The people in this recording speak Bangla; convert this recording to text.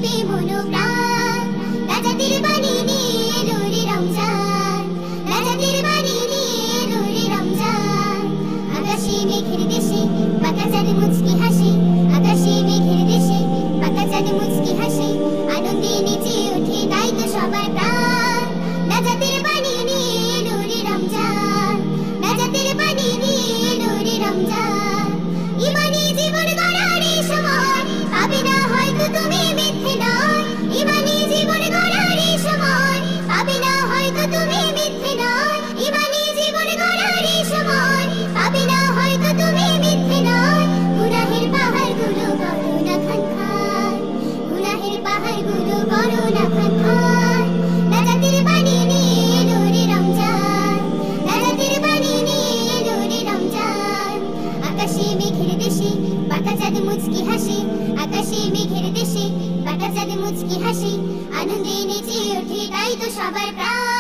শিল্পী মনোপ্রাণ রাজাদের বাড়ি নিয়ে এলো রে রমজান রাজাদের বাড়ি নিয়ে এলো রে রমজান আকাশে মেঘের দেশে পাকা চাঁদ মুচকি হাসে আকাশে মেঘের দেশে পাকা চাঁদ মুচকি হাসে আনন্দে নেচে ওঠে তাই তো সবার প্রাণ রাজাদের বাড়ি নিয়ে এলো রে রমজান রাজাদের বাড়ি নিয়ে এলো রে রমজান ইমানি জীবন গড়ার এই সময় পাবে না হয়তো তুমি মিথ্যে নয় ইমানি জীবন গড়ার এই সময় পাবে না হয়তো তুমি মিথ্যে নয় ইমানি জীবন গড়ার এই সময় পাবে না হয়তো তুমি মিথ্যে নয় গুনাহের পাহাড়গুলো করো না খানখান গুনাহের পাহাড়গুলো করো না খানখান রাজাদের বাড়ি নিয়ে এলো রে রমজান রাজাদের বাড়ি নিয়ে এলো রে রমজান আকাশে মেঘের দেশে পাকা চাঁদ মুচকি হাসে আকাশে মেঘের দেশে পাকা চাঁদ মুচকি হাসে আনন্দে নেচে ওঠে তাই তো সবার প্রাণ